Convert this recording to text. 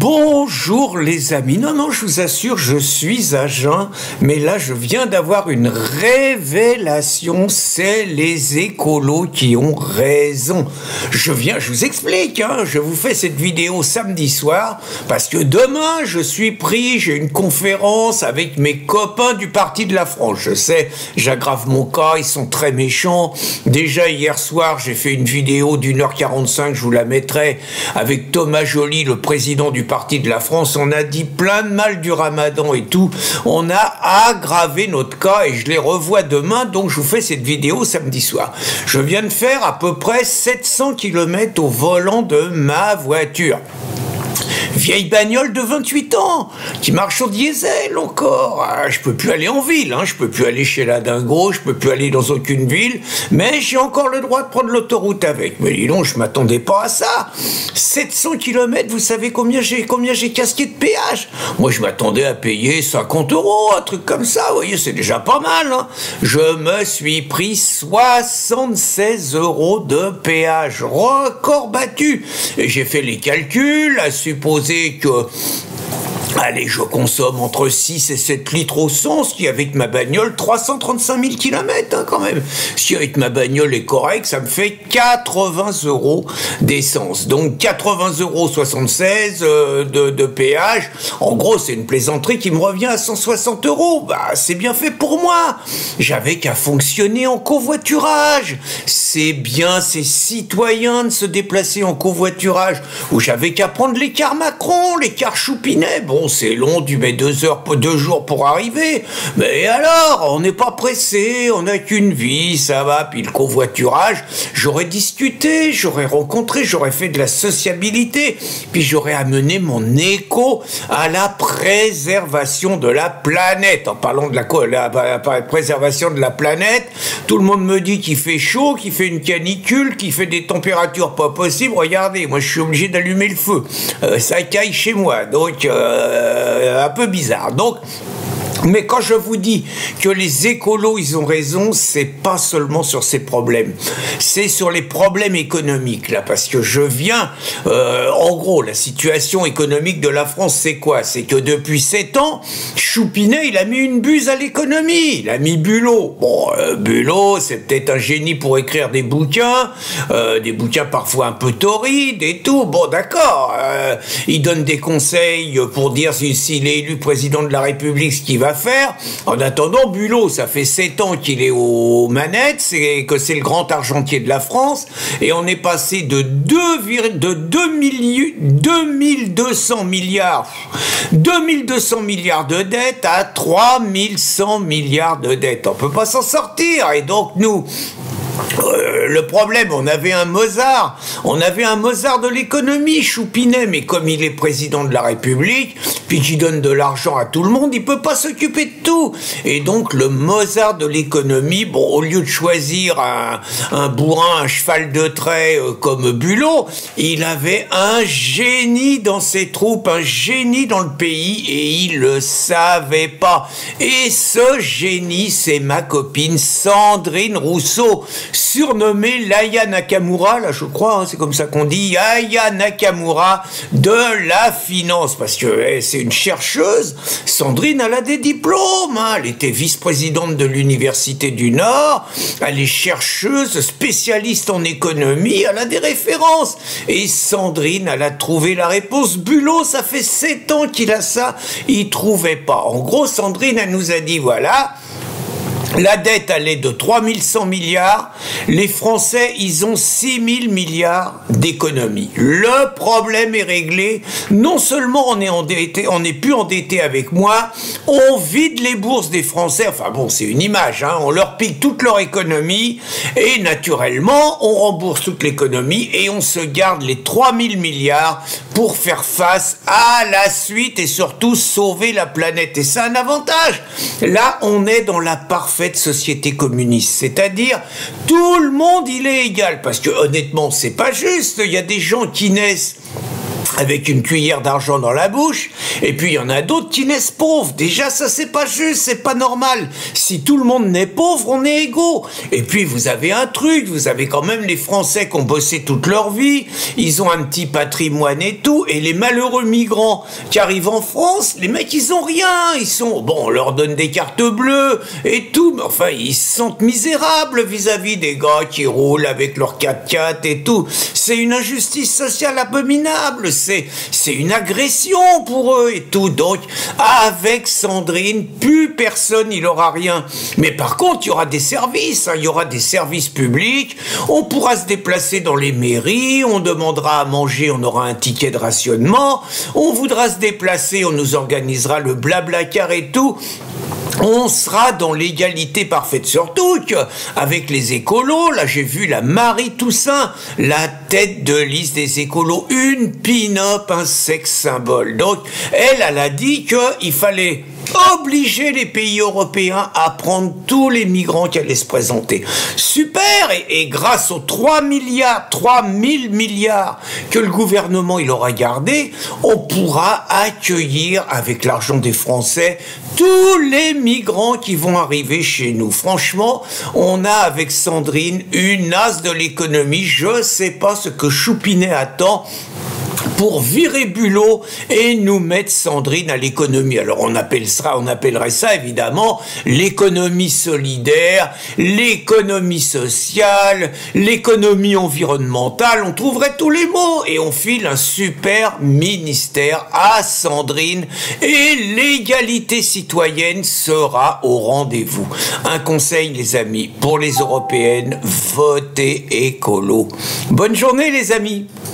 Bonjour les amis. Non, non, je vous assure, je suis à jeun, mais là je viens d'avoir une révélation, c'est les écolos qui ont raison. Je vous explique, hein, je vous fais cette vidéo samedi soir, parce que demain je suis pris, j'ai une conférence avec mes copains du Parti de la France. Je sais, j'aggrave mon cas, ils sont très méchants. Déjà hier soir, j'ai fait une vidéo d'1h45, je vous la mettrai, avec Thomas Joly, le président du Parti de la France. On a dit plein de mal du Ramadan et tout. On a aggravé notre cas et je les revois demain, donc je vous fais cette vidéo samedi soir. Je viens de faire à peu près 700 km au volant de ma voiture. Vieille bagnole de 28 ans, qui marche au diesel encore. Ah, je peux plus aller en ville, hein, je peux plus aller chez la Dingo, je peux plus aller dans aucune ville, mais j'ai encore le droit de prendre l'autoroute avec. Mais dis donc, je m'attendais pas à ça. 700 km, vous savez combien j'ai casqué de péage? Moi, je m'attendais à payer 50 €, un truc comme ça, vous voyez, c'est déjà pas mal, hein. Je me suis pris 76 € de péage, record battu. Et j'ai fait les calculs, à supposer que, allez, je consomme entre 6 et 7 litres au 100, ce qui avec ma bagnole 335 000 km, hein, quand même. Si avec ma bagnole est correct, ça me fait 80 € d'essence. Donc 80 € 76 de péage. En gros, c'est une plaisanterie qui me revient à 160 €. Bah, c'est bien fait pour moi. J'avais qu'à fonctionner en covoiturage. C'est bien, c'est citoyen de se déplacer en covoiturage. Ou j'avais qu'à prendre les cars Macron, les cars Choupinet. Bon, c'est long, tu mets 2 jours pour arriver. Mais alors, on n'est pas pressé, on n'a qu'une vie, ça va. Puis le covoiturage, j'aurais discuté, j'aurais rencontré, j'aurais fait de la sociabilité. Puis j'aurais amené mon éco à la préservation de la planète. En parlant de la préservation de la planète, tout le monde me dit qu'il fait chaud, qu'il fait une canicule, qu'il fait des températures pas possibles. Regardez, moi je suis obligé d'allumer le feu. Ça caille chez moi, donc un peu bizarre. Donc, mais quand je vous dis que les écolos, ils ont raison, c'est pas seulement sur ces problèmes, c'est sur les problèmes économiques, là, parce que je viens, en gros, la situation économique de la France, c'est quoi? C'est que depuis 7 ans, Choupinet, il a mis une buse à l'économie, il a mis Bulot. Bon, Bulot, c'est peut-être un génie pour écrire des bouquins parfois un peu torrides et tout, bon, d'accord, il donne des conseils pour dire s'il est élu président de la République, ce qu'il va faire. En attendant, Bulot, ça fait 7 ans qu'il est aux manettes, c'est le grand argentier de la France, et on est passé de 2200 milliards de dettes à 3100 milliards de dettes. On peut pas s'en sortir, et donc nous, le problème, on avait un Mozart de l'économie, Choupinet, mais comme il est président de la République, puis qu'il donne de l'argent à tout le monde, il peut pas s'occuper de tout. Et donc le Mozart de l'économie, bon, au lieu de choisir un bourrin, un cheval de trait comme Bulot, il avait un génie dans ses troupes, un génie dans le pays, et il le savait pas. Et ce génie, c'est ma copine Sandrine Rousseau, surnommée l'Aya Nakamura, là je crois, hein, c'est comme ça qu'on dit, Aya Nakamura de la finance, parce que c'est une chercheuse. Sandrine, elle a des diplômes, hein, elle était vice-présidente de l'Université du Nord, elle est chercheuse, spécialiste en économie, elle a des références. Et Sandrine, elle a trouvé la réponse. Bulot, ça fait 7 ans qu'il a ça, il trouvait pas. En gros, Sandrine, elle nous a dit, voilà, la dette, elle est de 3100 milliards. Les Français, ils ont 6000 milliards d'économies. Le problème est réglé. Non seulement on est endetté, on n'est plus endetté avec moi, on vide les bourses des Français. Enfin bon, c'est une image, hein. On leur pique toute leur économie et naturellement, on rembourse toute l'économie et on se garde les 3000 milliards pour faire face à la suite et surtout sauver la planète. Et c'est un avantage. Là, on est dans la parfaite société communiste, c'est-à-dire tout le monde il est égal, parce que honnêtement c'est pas juste, il y a des gens qui naissent avec une cuillère d'argent dans la bouche, et puis il y en a d'autres qui naissent pauvres. Déjà, ça, c'est pas juste, c'est pas normal. Si tout le monde naît pauvre, on est égaux. Et puis, vous avez un truc, vous avez quand même les Français qui ont bossé toute leur vie, ils ont un petit patrimoine et tout, et les malheureux migrants qui arrivent en France, les mecs, ils ont rien. Ils sont, bon, on leur donne des cartes bleues et tout, mais enfin, ils se sentent misérables vis-à-vis des gars qui roulent avec leur 4x4 et tout. C'est une injustice sociale abominable, c'est une agression pour eux et tout. Donc, avec Sandrine, plus personne, il aura rien. Mais par contre, il y aura des services, hein, il y aura des services publics, on pourra se déplacer dans les mairies, on demandera à manger, on aura un ticket de rationnement, on voudra se déplacer, on nous organisera le blablacar et tout. On sera dans l'égalité parfaite, surtout qu'avec les écolos, là j'ai vu la Marie Toussaint, la tête de liste des écolos, une pin-up, un sexe symbole. Donc elle a dit qu'il fallait obliger les pays européens à prendre tous les migrants qui allaient se présenter. Super, et grâce aux 3 000 milliards que le gouvernement il aura gardé, on pourra accueillir avec l'argent des Français tous les migrants qui vont arriver chez nous. Franchement, on a avec Sandrine une as de l'économie. Je sais pas ce que Choupinet attend pour virer Bulot et nous mettre Sandrine à l'économie. Alors on appellerait ça évidemment l'économie solidaire, l'économie sociale, l'économie environnementale, on trouverait tous les mots et on file un super ministère à Sandrine et l'égalité citoyenne sera au rendez-vous. Un conseil les amis, pour les européennes, votez écolo. Bonne journée les amis.